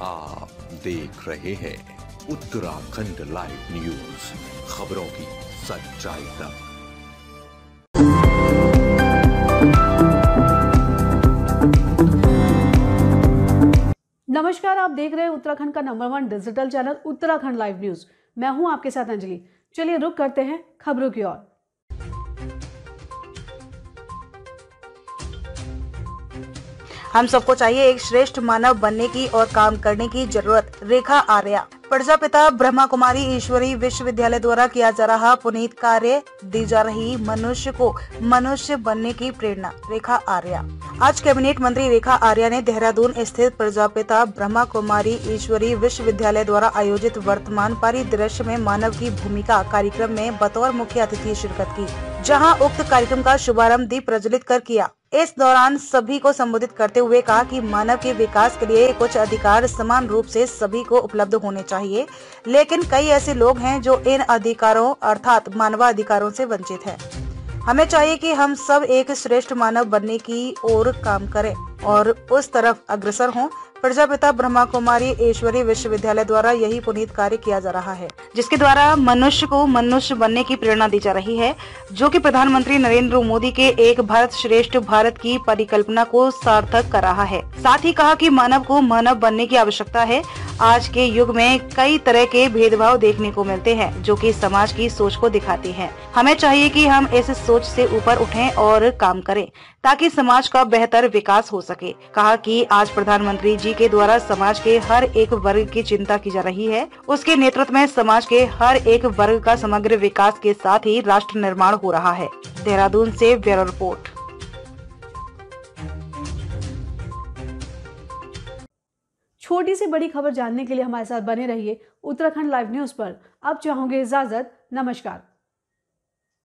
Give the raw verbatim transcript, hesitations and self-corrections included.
आप देख रहे हैं उत्तराखंड लाइव न्यूज, खबरों की सच्चाई तक। नमस्कार, आप देख रहे हैं उत्तराखंड का number one digital channel Uttarakhand live news. मैं हूं आपके साथ अंजलि। चलिए रुक करते हैं खबरों की ओर। हम सबको चाहिए एक श्रेष्ठ मानव बनने की और काम करने की जरूरत। रेखा आर्या। प्रजापिता ब्रह्मा कुमारी ईश्वरी विश्वविद्यालय द्वारा किया जा रहा पुनीत कार्य दी जा रही मनुष्य को मनुष्य बनने की प्रेरणा। रेखा आर्या। आज कैबिनेट मंत्री रेखा आर्या ने देहरादून स्थित प्रजापिता ब्रह्मा कुमारी ईश्वरी विश्वविद्यालय द्वारा आयोजित वर्तमान परिदृश्य में मानव की भूमिका कार्यक्रम में बतौर मुख्य अतिथि शिरकत की, जहां उक्त कार्यक्रम का शुभारंभ दीप प्रज्वलित कर किया। इस दौरान सभी को संबोधित करते हुए कहा कि मानव के विकास के लिए कुछ अधिकार समान रूप से सभी को उपलब्ध होने चाहिए, लेकिन कई ऐसे लोग हैं जो इन अधिकारों अर्थात मानवाधिकारों से वंचित हैं। हमें चाहिए कि हम सब एक श्रेष्ठ मानव बनने की ओर काम करें और उस तरफ अग्रसर हों। प्रजापिता ब्रह्मा कुमारी ईश्वरी विश्वविद्यालय द्वारा यही पुनीत कार्य किया जा रहा है, जिसके द्वारा मनुष्य को मनुष्य बनने की प्रेरणा दी जा रही है, जो कि प्रधानमंत्री नरेंद्र मोदी के एक भारत श्रेष्ठ भारत की परिकल्पना को सार्थक कर रहा है। साथ ही कहा कि मानव को मानव बनने की आवश्यकता है। आज के युग में कई तरह के भेदभाव देखने को मिलते हैं, जो कि समाज की सोच को दिखाते हैं। हमें चाहिए कि हम इस सोच से ऊपर उठें और काम करें, ताकि समाज का बेहतर विकास हो सके। कहा कि आज प्रधानमंत्री जी के द्वारा समाज के हर एक वर्ग की चिंता की जा रही है। उसके नेतृत्व में समाज के हर एक वर्ग का समग्र विकास के साथ ही राष्ट्र निर्माण हो रहा है। देहरादून से ब्यूरो रिपोर्ट। छोटी सी बड़ी खबर जानने के लिए हमारे साथ बने रहिए उत्तराखंड लाइव न्यूज पर। अब चाहूंगी इजाजत। नमस्कार।